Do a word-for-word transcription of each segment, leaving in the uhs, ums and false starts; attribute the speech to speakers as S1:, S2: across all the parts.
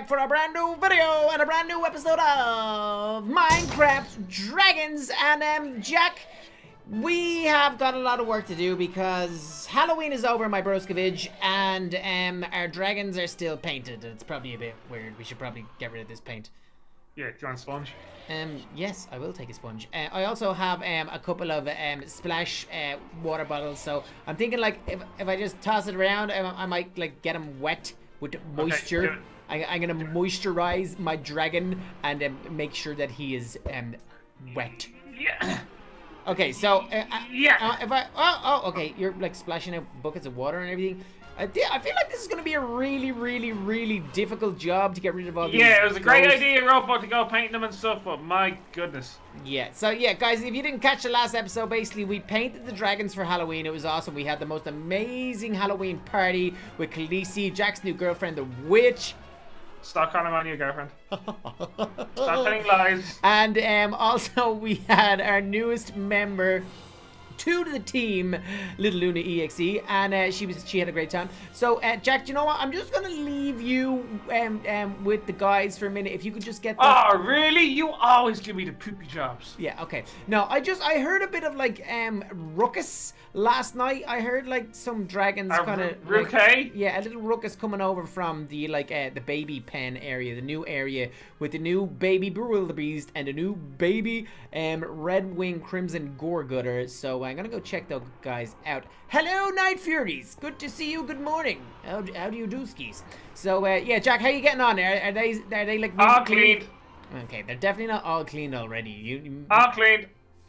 S1: for a brand new video and a brand new episode of Minecraft Dragons. And um, Jack, we have got a lot of work to do because Halloween is over, my broskovich, and um, our dragons are still painted. It's probably a bit weird. We should probably get rid of this paint.
S2: Yeah, do you want a sponge?
S1: Um, yes, I will take a sponge. Uh, I also have um, a couple of um, splash uh, water bottles, so I'm thinking like if, if I just toss it around, I, I might like get them wet with moisture.
S2: Okay,
S1: I, I'm gonna moisturize my dragon and um, make sure that he is um, wet.
S2: Yeah.
S1: Okay, so uh,
S2: Yeah.
S1: uh, if I oh oh okay, you're like splashing out buckets of water and everything. I, I feel like this is going to be a really, really, really difficult job to get rid of all these.
S2: Yeah, it was a great
S1: ghosts.
S2: idea, Robo, to go painting them and stuff, but my goodness.
S1: Yeah, so yeah, guys, if you didn't catch the last episode, basically we painted the dragons for Halloween. It was awesome. We had the most amazing Halloween party with Khaleesi, Jack's new girlfriend, the witch.
S2: Stop calling on your girlfriend. Stop telling lies.
S1: And um, also we had our newest member to the team, Little Luna E X E, and uh, she was she had a great time. So uh, Jack, do you know what? I'm just gonna leave you um, um with the guys for a minute. If you could just get that.
S2: Oh, really? You always give me the poopy jobs.
S1: Yeah, okay. No, I just I heard a bit of like um ruckus last night. I heard like some dragons
S2: Uh,
S1: kind of
S2: Ruke?
S1: like, yeah, a little ruckus coming over from the like uh, the baby pen area, the new area with the new baby Bewildebeest and the new baby um Red Wing Crimson Goregutter. So I'm gonna go check those guys out. Hello, Night Furies. Good to see you. Good morning. How, how do you do, skis? So uh, yeah, Jack, how you getting on? Are, are they are they like
S2: All
S1: clean?
S2: cleaned.
S1: Okay, they're definitely not all cleaned already. You, you
S2: All cleaned.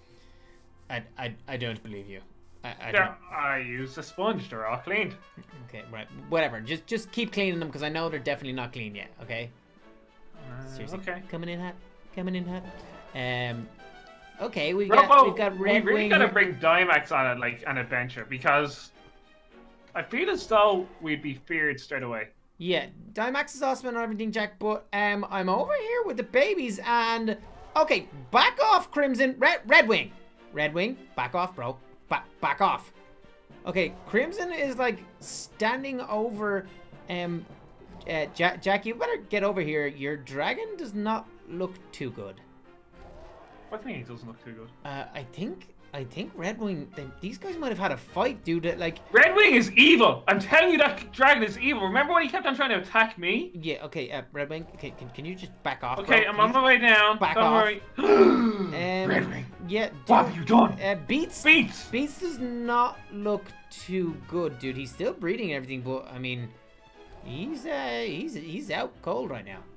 S1: I, I, I don't believe you. I, I
S2: Yeah,
S1: don't.
S2: I used a sponge. They're all cleaned.
S1: Okay, right. Whatever. Just just keep cleaning them because I know they're definitely not clean yet. Okay.
S2: Uh,
S1: Seriously.
S2: Okay.
S1: Coming in hot. Coming in hot. Um. Okay, we
S2: Robo,
S1: got we got Red
S2: we really
S1: Wing.
S2: gotta
S1: here.
S2: bring Dimax on it, like an adventure, because I feel as though we'd be feared straight away.
S1: Yeah, Dimax is awesome and everything, Jack. But um, I'm over here with the babies and okay, back off, Crimson. Red Red Wing. Red Wing, back off, bro. Back back off. Okay, Crimson is like standing over um uh, Jack, Jack, you better get over here. Your dragon does not look too good.
S2: I think he doesn't look too good.
S1: Uh, I think I think Red Wing, they, these guys might have had a fight, dude. That, like,
S2: Red Wing is evil. I'm telling you, that dragon is evil. Remember when he kept on trying to attack me?
S1: yeah, okay, uh, Red Wing, okay, can, can you just back off?
S2: Okay,
S1: bro?
S2: I'm on my way down.
S1: Back
S2: Don't
S1: off.
S2: worry.
S1: Um,
S2: Red Wing.
S1: Yeah, dude,
S2: What have you done?
S1: Uh, Beats,
S2: Beats.
S1: Beats does not look too good, dude. He's still breeding and everything, but I mean, he's uh, he's he's out cold right now.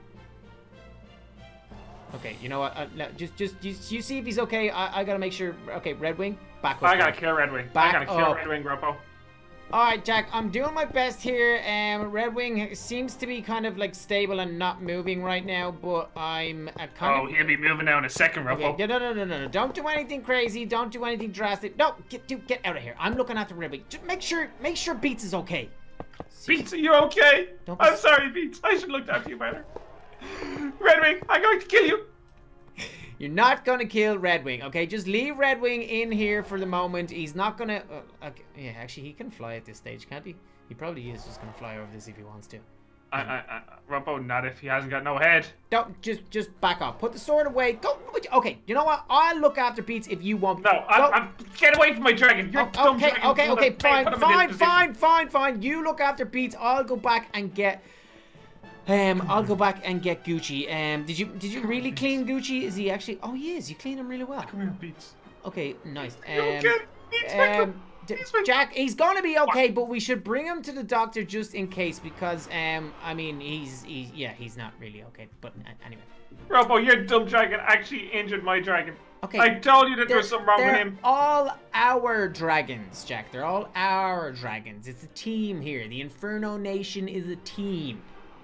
S1: Okay, you know what? Uh, no, just, just, just, you see if he's okay. I, I gotta make sure. Okay, Red Wing, back up.
S2: I gotta
S1: bro.
S2: kill Red Wing.
S1: Back
S2: I gotta kill
S1: up.
S2: Red Wing, Robo.
S1: All right, Jack, I'm doing my best here. Um, Red Wing seems to be kind of like stable and not moving right now, but I'm uh, kind
S2: Oh,
S1: of.
S2: he'll be moving now in a second, Robo.
S1: Okay, no, no, no, no, no! Don't do anything crazy. Don't do anything drastic. No, get, dude, get out of here. I'm looking after Red Wing. Just make sure, make sure Beats is okay.
S2: Beats, are you okay?
S1: Don't be
S2: I'm
S1: s-
S2: sorry, Beats. I should look after you better. Red Wing, I'm going to kill you.
S1: You're not gonna kill Red Wing, okay? Just leave Red Wing in here for the moment. He's not gonna. Uh, okay. Yeah, actually, he can fly at this stage, can't he? He probably is just gonna fly over this if he wants to.
S2: I, I, I, Robo, not if he hasn't got no head.
S1: Don't just just back off. Put the sword away. Go. Okay. You know what? I'll look after Beats if you want.
S2: No, I,
S1: Go.
S2: I'm. Get away from my dragon. You're
S1: Oh,
S2: dumb
S1: okay,
S2: dragon.
S1: okay,
S2: Put
S1: okay,
S2: him-
S1: fine,
S2: put him in
S1: fine,
S2: this
S1: fine,
S2: position.
S1: fine, fine, fine. You look after Beats. I'll go back and get. Um, I'll go back and get Gucci. Um, did you did you really clean Gucci? Is he actually? Oh, he is. You clean him really well.
S2: Come here, Beats.
S1: Okay, nice.
S2: You
S1: Um,
S2: okay? Beats, wake up.
S1: um, D-
S2: Beats, wake up.
S1: Jack, he's gonna be okay, but we should bring him to the doctor just in case because um, I mean, he's he's yeah, he's not really okay. But uh, anyway.
S2: Robo, your dumb dragon actually injured my dragon.
S1: Okay.
S2: I told you that there
S1: They're,
S2: was something wrong with
S1: they're
S2: him.
S1: all our dragons, Jack. They're all our dragons. It's a team here. The Inferno Nation is a team.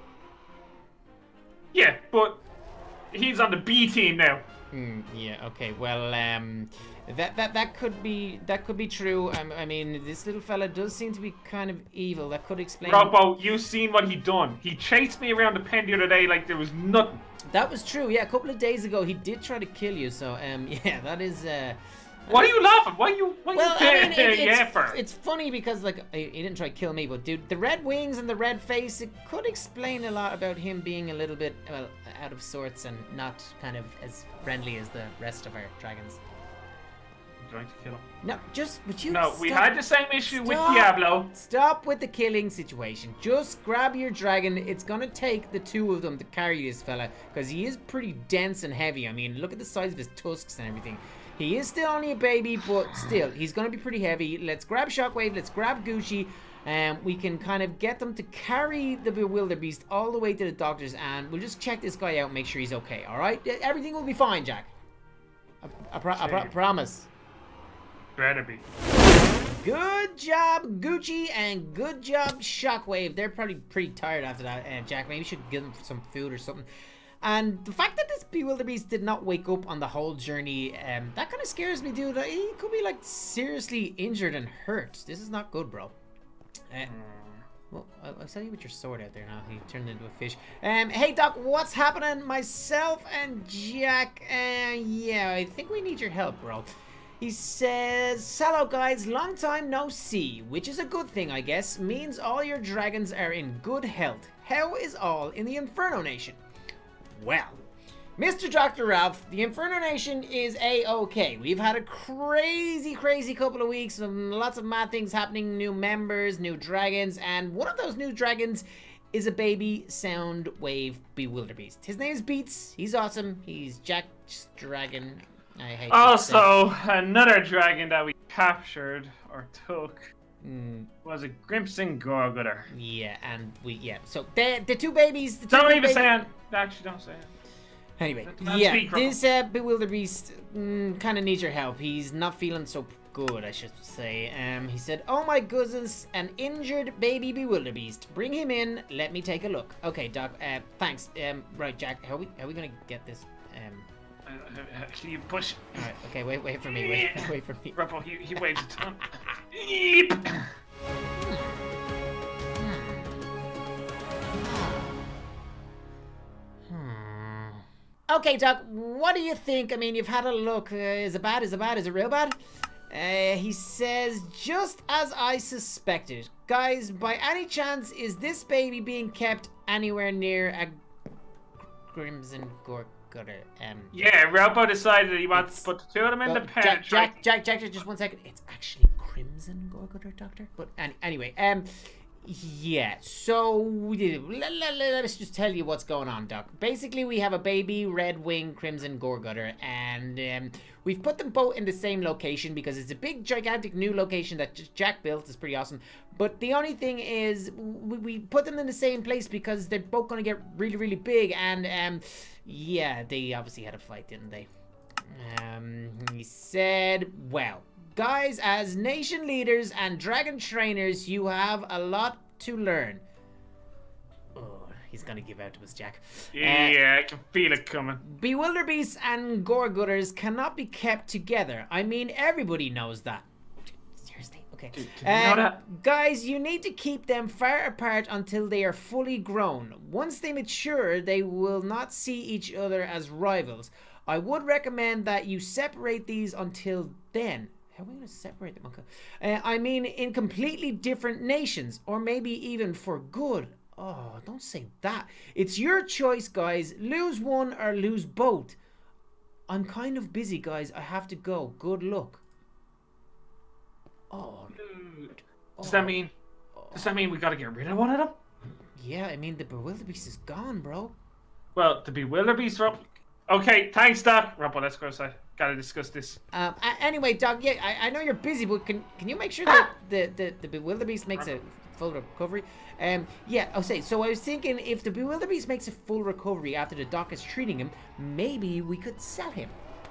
S2: Yeah, but he's on the B team now.
S1: Mm, yeah. Okay. Well, um, that that that could be that could be true. Um, I mean, this little fella does seem to be kind of evil. That could explain.
S2: Robo, you seen what he done. He chased me around the pen the other day like there was nothing.
S1: That was true. Yeah, a couple of days ago he did try to kill you. So um, yeah, that is uh,
S2: Why are you laughing? Why are you? Why are
S1: Well,
S2: you
S1: I mean, it, it's,
S2: yeah for?
S1: it's funny because, like, he he didn't try to kill me, but dude, the red wings and the red face, it could explain a lot about him being a little bit, well, out of sorts and not kind of as friendly as the rest of our dragons.
S2: I'm trying to kill him.
S1: No, just, would you
S2: No, we
S1: stop-
S2: had the same issue with
S1: Stop.
S2: Diablo.
S1: Stop with the killing situation. Just grab your dragon. It's gonna take the two of them to carry this fella, because he is pretty dense and heavy. I mean, look at the size of his tusks and everything. He is still only a baby, but still, he's gonna be pretty heavy. Let's grab Shockwave, let's grab Gucci, and we can kind of get them to carry the Bewilderbeast all the way to the doctors, and we'll just check this guy out and make sure he's okay, alright? Everything will be fine, Jack. I, I, pro I pro promise.
S2: Better be.
S1: Good job, Gucci, and good job, Shockwave. They're probably pretty tired after that, uh, Jack. Maybe you should give them some food or something. And the fact that this Bewilderbeast did not wake up on the whole journey, um, that kind of scares me, dude. Like, he could be, like, seriously injured and hurt. This is not good, bro. Uh, well, I'll, I'll tell you with your sword out there now. He turned into a fish. Um, hey, Doc, what's happening? Myself and Jack, uh, yeah, I think we need your help, bro. He says, hello guys, long time no see, which is a good thing, I guess. Means all your dragons are in good health. How is all in the Inferno Nation? Well, Mister Doctor Ralph, the Inferno Nation is a-okay. We've had a crazy, crazy couple of weeks, and lots of mad things happening, new members, new dragons, and one of those new dragons is a baby Soundwave Bewilderbeast. His name is Beats. He's awesome. He's Jack's dragon. I hate
S2: Also, another dragon that we captured or took
S1: mm.
S2: was a Crimson Gorgutter.
S1: Yeah, and we yeah. So the the two babies. The two
S2: Don't even
S1: babies,
S2: say it. Actually, don't say it.
S1: Anyway,
S2: Let's
S1: yeah,
S2: speak,
S1: this uh, Bewilderbeast mm, kind of needs your help. He's not feeling so good, I should say. Um, he said, "Oh my goodness, an injured baby Bewilderbeast. Bring him in. Let me take a look." Okay, Doc. Uh, thanks. Um, right, Jack. How are we how are we gonna get this? Um.
S2: Actually, you push.
S1: All right. Okay. Wait. Wait for me. Wait. Wait for me.
S2: Rupple, he, he waves a ton. Yeep.
S1: Hmm. Okay, Doc. What do you think? I mean, you've had a look. Uh, is it bad? Is it bad? Is it real bad? Uh, he says, just as I suspected. Guys, by any chance, is this baby being kept anywhere near a Crimson Gork? Um,
S2: yeah, Robo decided that he wants to put the two of them in
S1: well,
S2: the pen.
S1: Jack, Jack, Jack, Jack, just one second. It's actually Crimson Gorgutter, Doctor. But any, anyway, um, yeah. So let, let, let us just tell you what's going on, Doc. Basically, we have a baby Red Wing Crimson Gorgutter, and um, we've put them both in the same location because it's a big, gigantic new location that just Jack built. It's pretty awesome. But the only thing is, we, we put them in the same place because they're both going to get really, really big, and um. Yeah, they obviously had a fight, didn't they? Um, he said, well, guys, as nation leaders and dragon trainers, you have a lot to learn. Oh, he's gonna give out to us, Jack.
S2: Yeah, uh, I can feel it coming.
S1: Bewilderbeasts and Gorgutters cannot be kept together. I mean, everybody knows that. Seriously? Okay.
S2: Dude, can you know that?
S1: Guys, you need to keep them far apart until they are fully grown. Once they mature, they will not see each other as rivals. I would recommend that you separate these until then. How are we going to separate them? Okay. Uh, I mean, in completely different nations, or maybe even for good. Oh, don't say that. It's your choice, guys. Lose one or lose both. I'm kind of busy, guys. I have to go. Good luck. Oh.
S2: Dude. Does that mean? Does that mean we gotta get rid of one of them?
S1: Yeah, I mean the Bewilderbeast is gone, bro.
S2: Well, the Bewilderbeast, Rob. Okay, thanks, Doc. Rob, let's go outside. Gotta discuss this.
S1: Um. Anyway, Doc. Yeah, I, I know you're busy, but can can you make sure that the the the Bewilderbeast makes a full recovery? Um. Yeah. I'll say. So I was thinking, if the Bewilderbeast makes a full recovery after the Doc is treating him, maybe we could sell him.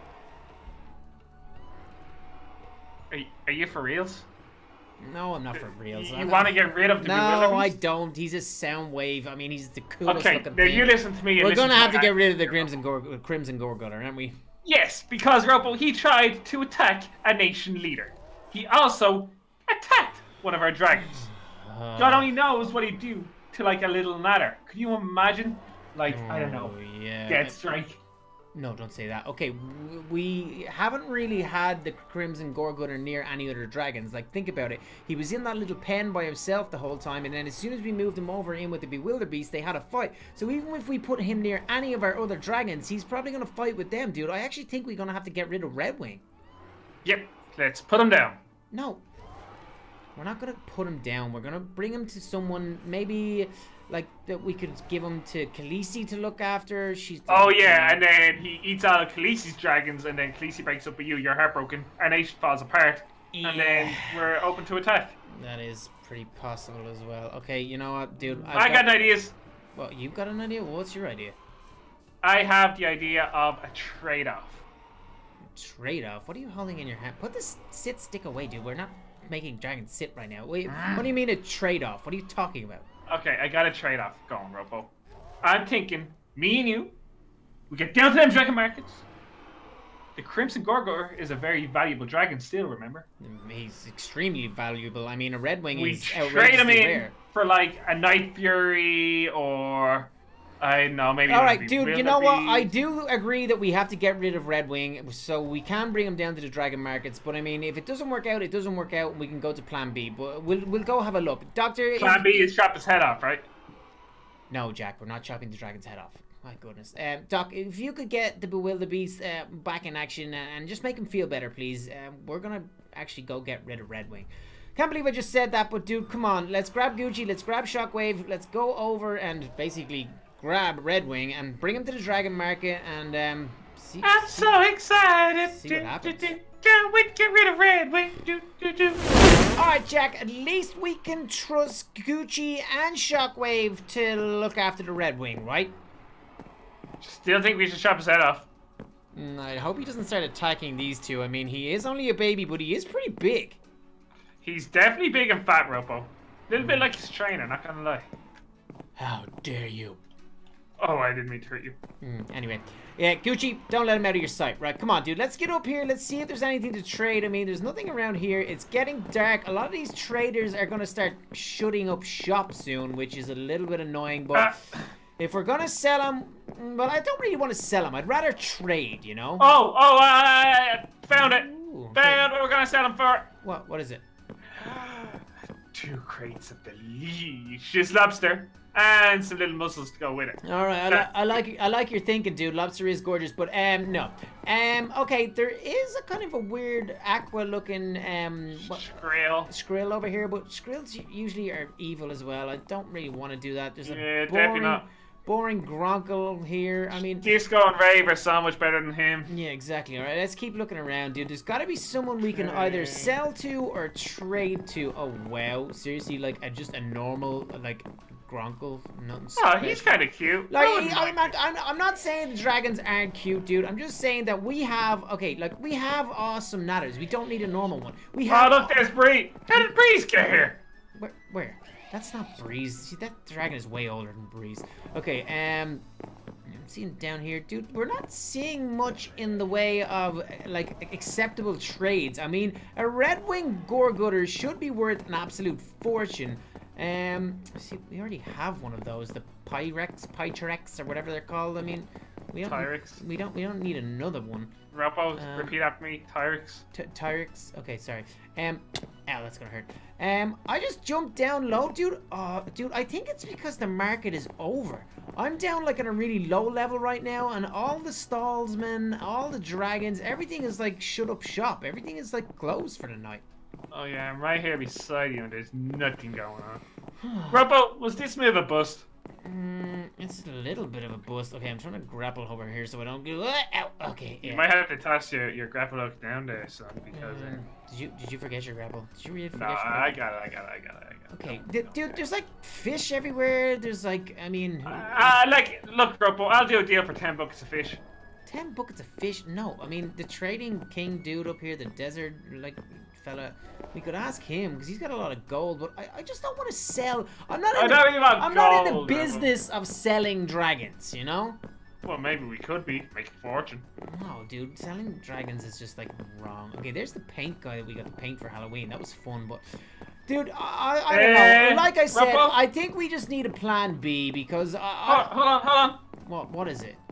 S2: Are, are you for reals?
S1: No, I'm not for reals.
S2: You, you want to get rid of the
S1: No,
S2: Bewilderbeast?
S1: I don't. He's a Soundwave. I mean, he's the coolest
S2: okay,
S1: looking
S2: now
S1: thing.
S2: you listen to me. And
S1: We're
S2: listen
S1: gonna
S2: to
S1: have to
S2: my
S1: get rid of the Crimson Gor Crimson Gorgutter, aren't we?
S2: Yes, because Robo, he tried to attack a nation leader. He also attacked one of our dragons.
S1: Uh,
S2: God only knows what he'd do to like a little natter. Could you imagine? Like, I don't know.
S1: Oh, yeah.
S2: Death strike.
S1: No, don't say that. Okay, w- we haven't really had the Crimson Gorgutter near any other dragons. Like, think about it. He was in that little pen by himself the whole time, and then as soon as we moved him over in with the Bewilder Beast, they had a fight. So even if we put him near any of our other dragons, he's probably going to fight with them, dude. I actually think we're going to have to get rid of Redwing.
S2: Yep, let's put him down.
S1: No. We're not going to put him down. We're going to bring him to someone, maybe... like that we could give him to Khaleesi to look after. She's
S2: oh yeah, and then he eats all of Khaleesi's dragons, and then Khaleesi breaks up with you. You're heartbroken. Our nation falls apart,
S1: yeah.
S2: and then we're open to attack.
S1: That is pretty possible as well. Okay, you know what, dude? I've
S2: I got, got ideas.
S1: Well, you got an idea? Well, what's your idea?
S2: I have the idea of a trade-off.
S1: Trade-off? What are you holding in your hand? Put this sit stick away, dude. We're not making dragons sit right now. Wait, what do you mean a trade-off? What are you talking about?
S2: Okay, I got a trade-off going, Robo. I'm thinking, me and you, we get down to them dragon markets. The Crimson Gorgutter is a very valuable dragon still, remember?
S1: He's extremely valuable. I mean, a Redwing
S2: we
S1: is
S2: trade him in
S1: rare.
S2: for, like, a Night Fury or... I don't know, maybe...
S1: All right, dude, you know what? I do agree that we have to get rid of Redwing, so we can bring him down to the dragon markets. But, I mean, if it doesn't work out, it doesn't work out, and we can go to Plan B. But we'll, we'll go have a look. Doctor...
S2: Plan
S1: if...
S2: B is chop his head off, right?
S1: No, Jack, we're not chopping the dragon's head off. My goodness. Um, Doc, if you could get the Bewilder Beast uh, back in action and just make him feel better, please. Um, we're going to actually go get rid of Redwing. Can't believe I just said that, but, dude, come on. Let's grab Gucci, let's grab Shockwave, let's go over and basically... grab Redwing and bring him to the dragon market and um see,
S2: I'm
S1: see,
S2: so excited.
S1: see what happens.
S2: Can't wait to get rid of Redwing. Do, do, do.
S1: Alright, Jack, at least we can trust Gucci and Shockwave to look after the Redwing, right?
S2: Still think we should chop his head off.
S1: Mm, I hope he doesn't start attacking these two. I mean, he is only a baby, but he is pretty big.
S2: He's definitely big and fat, Ropo. A little bit like his trainer, not gonna lie.
S1: How dare you?
S2: Oh, I didn't mean to hurt you.
S1: Mm, anyway, yeah, Gucci, don't let him out of your sight. Right, come on, dude. Let's get up here. Let's see if there's anything to trade. I mean, there's nothing around here. It's getting dark. A lot of these traders are going to start shutting up shop soon, which is a little bit annoying. But uh, if we're going to sell them, well, I don't really want to sell them. I'd rather trade, you know?
S2: Oh, oh, I found it.
S1: Ooh,
S2: found what we're going to sell them for.
S1: What? What is it?
S2: Two crates of delicious lobster. And some little mussels to go with it.
S1: All right, I, li I like I like your thinking, dude. Lobster is gorgeous, but um, no. Um, okay, there is a kind of a weird aqua-looking um
S2: Skrill.
S1: Skrill over here, but Skrills usually are evil as well. I don't really want to do that. There's a
S2: yeah,
S1: boring,
S2: not.
S1: boring Gronkle here. I mean,
S2: Disco and Rave are so much better than him.
S1: Yeah, exactly. All right, let's keep looking around, dude. There's got to be someone we can either sell to or trade to. Oh wow, seriously, like a, just a normal like. Gronkle, nothing special.
S2: Oh, he's kind of cute.
S1: Like, I'm not, I'm, I'm not saying the dragons aren't cute, dude. I'm just saying that we have, okay, like, we have awesome natters. We don't need a normal one. We have...
S2: Oh, look, there's Bree. How did Breeze get here?
S1: Where? Where? That's not Breeze. See, that dragon is way older than Breeze. Okay, um... I'm seeing down here, dude, we're not seeing much in the way of, like, acceptable trades. I mean, a Redwing Gorgutter should be worth an absolute fortune. Um, see, we already have one of those, the Pyrex, Pyrex, or whatever they're called. I mean, we don't,
S2: Tyrex.
S1: we don't, we don't need another one.
S2: Ropo,
S1: um,
S2: repeat after me. Tyrex.
S1: Tyrex. Okay, sorry. Um, ow, that's gonna hurt. Um, I just jumped down low, dude. Uh, dude, I think it's because the market is over. I'm down like on a really low level right now, and all the stallsmen, all the dragons, everything is like shut up shop. Everything is like closed for the night.
S2: Oh yeah, I'm right here beside you and there's nothing going on. Ropo, was this move a bust?
S1: Mm, it's a little bit of a bust. Okay, I'm trying to grapple over here so I don't go. Ow. Okay. Yeah.
S2: You might have to toss your, your grapple hook down there, son, because.
S1: Uh, did you did you forget your grapple? Did you really forget
S2: no,
S1: your grapple?
S2: I got it. I got it. I got it. I got it.
S1: Okay, dude, dude, there's like fish everywhere. There's like, I mean.
S2: Uh, like, look, Ropo, I'll do a deal for ten buckets of fish.
S1: Ten buckets of fish? No, I mean the trading king dude up here, the desert like fella. We could ask him because he's got a lot of gold, but I, I just don't want to sell. I'm not. In
S2: I
S1: the,
S2: don't even want
S1: I'm
S2: gold,
S1: not in the business of selling dragons, you know.
S2: Well, maybe we could be make a fortune.
S1: No, dude, selling dragons is just like wrong. Okay, there's the paint guy that we got to paint for Halloween. That was fun, but. Dude, I, I don't
S2: uh,
S1: know. Like I said,
S2: Ruffle?
S1: I think we just need a plan B because I, I,
S2: Hold, hold on, hold on.
S1: What? What is it?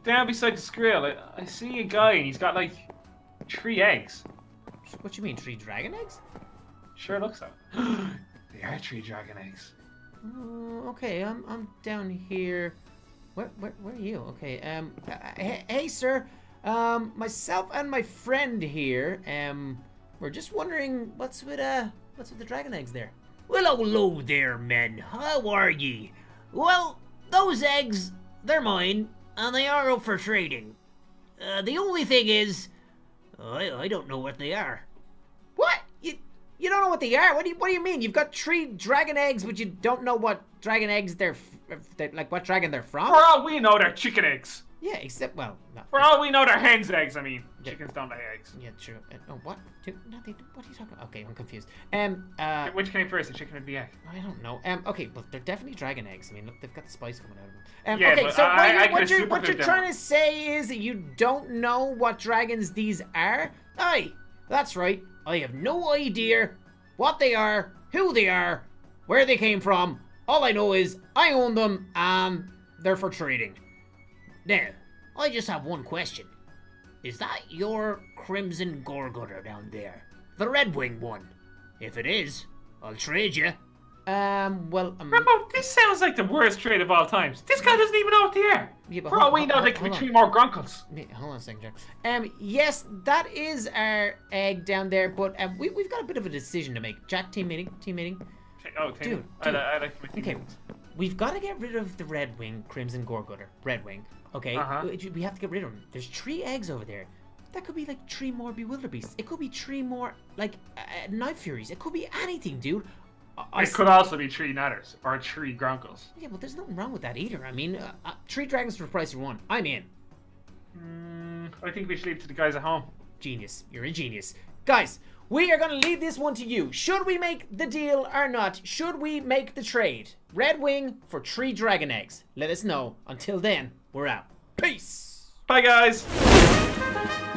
S2: down beside the skrill, I, I see a guy and he's got like three eggs.
S1: What you mean, three dragon eggs?
S2: Sure looks like. They are three dragon eggs.
S1: Uh, okay, I'm I'm down here. Where where where are you? Okay, um, uh, hey, hey sir, um, myself and my friend here, um, we're just wondering what's with uh what's with the dragon eggs there.
S3: Well, hello there, men. How are ye? Well, those eggs, they're mine, and they are up for trading. Uh, the only thing is, I I don't know what they are.
S1: What? You you don't know what they are? What do you what do you mean? You've got three dragon eggs, but you don't know what dragon eggs they're, f they're like what dragon they're from?
S2: For all we know, they're chicken eggs.
S1: Yeah, except well, no.
S2: For all we know, they're hen's eggs. I mean, chickens don't lay eggs.
S1: Yeah, true. Uh, oh, what? Do, no, they, what are you talking about? Okay, I'm confused. Um, uh,
S2: Which came first, the chicken or the egg?
S1: I don't know. Um, okay, but they're definitely dragon eggs. I mean, look, they've got the spice coming out of them. Um,
S2: Yeah,
S1: okay,
S2: but
S1: so
S2: I-
S1: what,
S2: I-
S1: you're,
S2: I
S1: what
S2: could've
S1: you're, what you're
S2: supercooked them.
S1: trying to say is that you don't know what dragons these are? Aye, that's right. I have no idea what they are, who they are, where they came from. All I know is I own them and they're for trading.
S3: Now, I just have one question. Is that your Crimson Gorgutter down there? The Red Wing one? If it is, I'll trade you.
S1: Um, well, um,
S2: Rambo, this sounds like the worst trade of all times. This guy doesn't even know what they are.
S1: Yeah, but
S2: For
S1: hold-
S2: all we
S1: hold-
S2: know,
S1: hold-
S2: they could be
S1: hold
S2: three
S1: on.
S2: more grunkles.
S1: Yeah, hold on a second, Jack. Um, yes, that is our egg down there, but um, we, we've got a bit of a decision to make. Jack, team meeting, team meeting.
S2: Oh, Tim,
S1: Dude,
S2: I,
S1: dude.
S2: I, I like my team
S1: Okay,
S2: meetings.
S1: we've got to get rid of the Red Wing, Crimson Gorgutter. Red Wing, okay?
S2: Uh-huh.
S1: We- We have to get rid of them. There's three eggs over there. That could be like three more Bewilder Beasts. It could be three more, like, uh, Night Furies. It could be anything, dude. I- I
S2: It
S1: s-
S2: could also be three natters or three grunkles.
S1: Yeah, well, there's nothing wrong with that either. I mean, uh, uh, three dragons for the price of one. I'm in.
S2: Mm, I think we should leave it to the guys at home.
S1: Genius. You're a genius. Guys, we are going to leave this one to you. Should we make the deal or not? Should we make the trade? Red Wing for three dragon eggs. Let us know. Until then, we're out. Peace.
S2: Bye, guys.